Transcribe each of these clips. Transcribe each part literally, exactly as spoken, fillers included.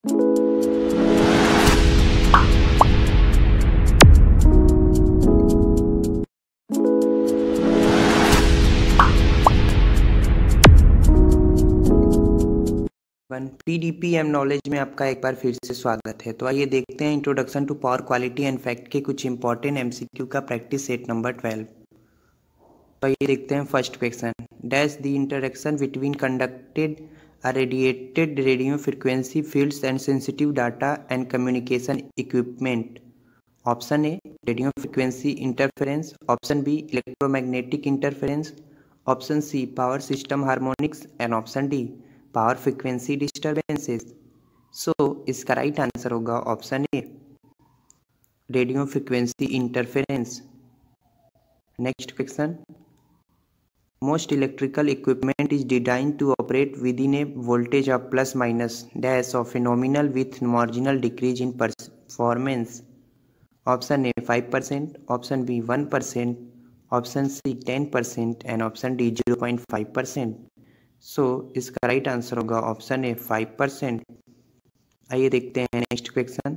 One पीडीपीएम knowledge में आपका एक बार फिर से स्वागत है। तो आइए देखते हैं introduction to power quality and fact के कुछ इंपॉर्टेंट एमसीक्यू का प्रैक्टिस सेट नंबर ट्वेल्व। तो आइए देखते हैं first question. Dash the interaction between conducted a radiated radio frequency fields and sensitive data and communication equipment. Option A radio frequency interference, option B electromagnetic interference, option C power system harmonics and option D power frequency disturbances. So इसका right answer होगा option A radio frequency interference. Next question. Most electrical equipment is designed to operate with in a voltage of plus minus dash of a nominal with marginal decrease in performance. Option A five percent, option B one percent, option C ten percent and option D zero point five percent. So इसका right answer होगा option A five percent. आइए देखते हैं next question.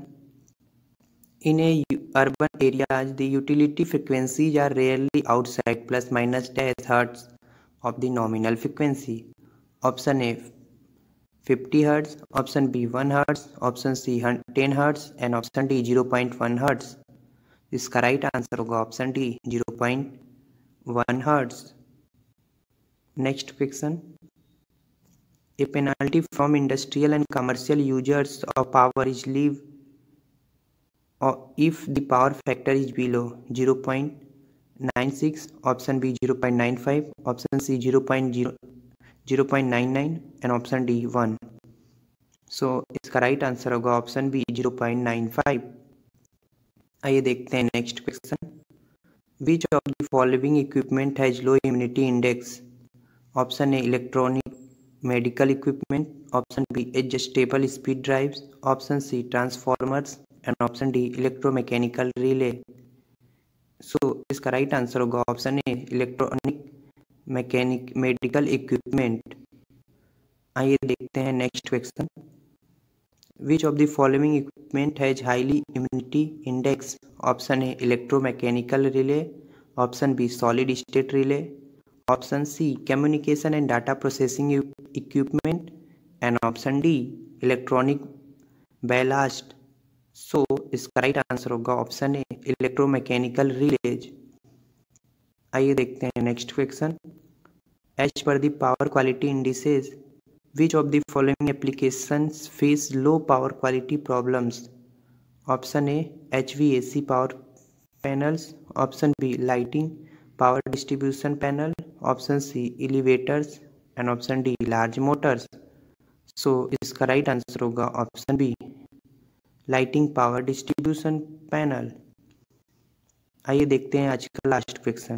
In a urban areas the utility frequencies are rarely outside plus minus dash hertz of the nominal frequency. Option A fifty hertz, option B one hertz, option C ten hertz and option D zero point one hertz. इसका right answer होगा option D zero point one hertz. Next question. A penalty from industrial and commercial users of power is leave or if the power factor is below zero point nine six, option B zero point nine five, option C zero point zero nine nine and option D one. So इसका right answer होगा option B zero point nine five. आइए देखते हैं next question. Which of the following equipment has low immunity index. Option A electronic medical equipment, option B adjustable speed drives, option C transformers and option D electromechanical relay. So इसका right answer होगा option A electronic mechanic medical equipment. आइए देखते हैं next question. Which of the following equipment has highly immunity index. Option A electromechanical relay, option B solid state relay, option C communication and data processing equipment and option D electronic ballast. So इसका right answer होगा option A electromechanical relays. आइए देखते हैं next question. As per the power quality indices which of the following applications face low power quality problems. Option A H V A C power panels, option B lighting power distribution panel, option C elevators and option D large motors. So इसका right answer होगा option B lighting power distribution panel. आइए देखते हैं आज का last question.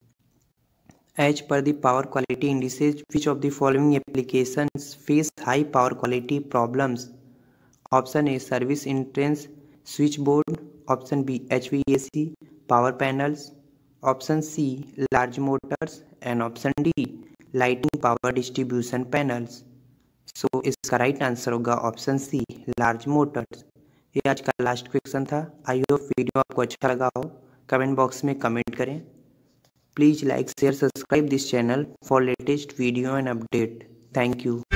As per the power quality indices which of the following applications face high power quality problems. Option A service entrance switch board, option B H V A C power panels, option C large motors and option D lighting power distribution panels. So इसका right answer होगा option C large motors. ये आज का last question था। I hope video आपको अच्छा लगा हो। कमेंट बॉक्स में कमेंट करें। Please like share subscribe this channel for latest video and update. Thank you.